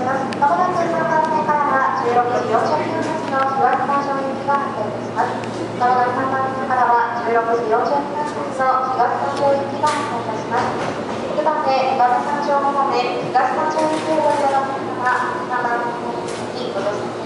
ます。まもなく3番目からは16時40分発の東三条行きが発車いたします。まもなく3番目からは16時40分発の東三条行きが発車いたします。9番で東三条方面東三条行きをご利用の皆様、3番目にご乗車